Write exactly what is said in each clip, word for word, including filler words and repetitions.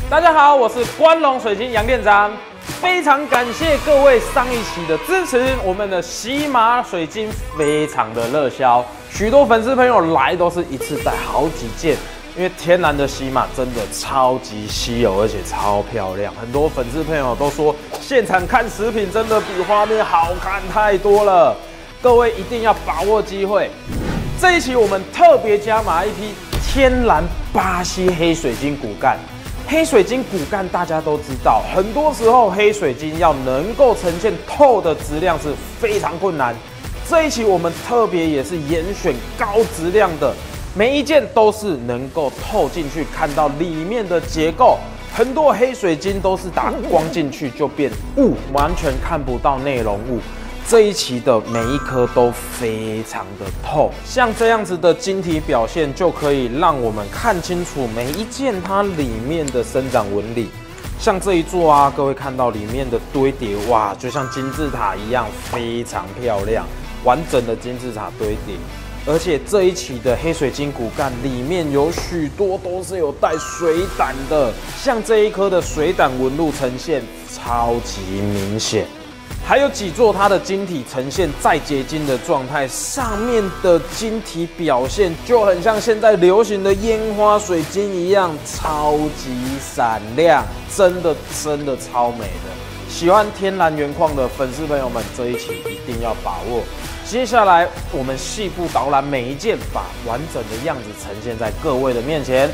大家好，我是关龙水晶杨店长，非常感谢各位上一期的支持，我们的喜马水晶非常的热销，许多粉丝朋友来都是一次带好几件，因为天然的喜马真的超级稀有，而且超漂亮，很多粉丝朋友都说现场看实品真的比画面好看太多了，各位一定要把握机会。这一期我们特别加码一批天然巴西黑水晶骨干。黑水晶骨干大家都知道，很多时候黑水晶要能够呈现透的质量是非常困难。这一期我们特别也是严选高质量的，每一件都是能够透进去看到里面的结构。很多黑水晶都是打光进去就变雾，完全看不到内容物。这一期的每一颗都非常的透，像这样子的晶体表现，就可以让我们看清楚每一件它里面的生长纹理。像这一座啊，各位看到里面的堆叠，哇，就像金字塔一样，非常漂亮，完整的金字塔堆叠。而且这一期的黑水晶骨干里面有许多都是有带水胆的，像这一颗的水胆纹路呈现超级明显。还有几座它的晶体呈现再结晶的状态，上面的晶体表现就很像现在流行的烟花水晶一样，超级闪亮，真的真的超美的。喜欢天然原矿的粉丝朋友们，这一期一定要把握。接下来我们细部导览每一件，把完整的样子呈现在各位的面前。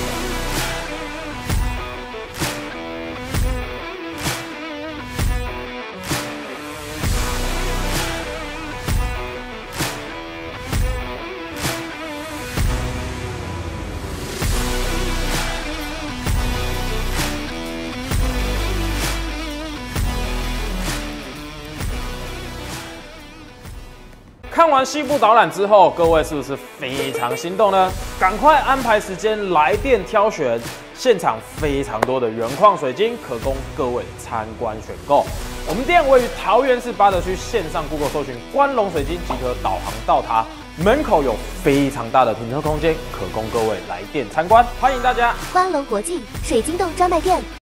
看完西部导览之后，各位是不是非常心动呢？赶快安排时间来店挑选，现场非常多的原矿水晶可供各位参观选购。我们店位于桃园市八德区，线上 Google 搜寻关龙水晶即可导航到它。门口有非常大的停车空间，可供各位来店参观。欢迎大家！ 关龙国际水晶洞专卖店。